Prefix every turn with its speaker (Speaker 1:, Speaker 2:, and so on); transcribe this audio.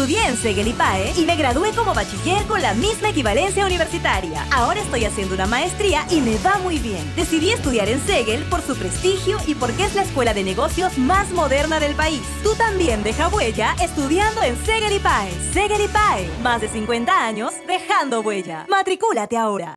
Speaker 1: Estudié en Segel IPAE y me gradué como bachiller con la misma equivalencia universitaria. Ahora estoy haciendo una maestría y me va muy bien. Decidí estudiar en Segel por su prestigio y porque es la escuela de negocios más moderna del país. Tú también deja huella estudiando en Segel IPAE. Segel IPAE, más de 50 años dejando huella. Matricúlate ahora.